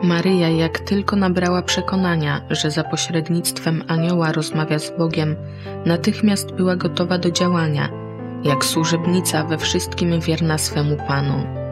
Maryja, jak tylko nabrała przekonania, że za pośrednictwem anioła rozmawia z Bogiem, natychmiast była gotowa do działania, jak służebnica we wszystkim wierna swemu Panu.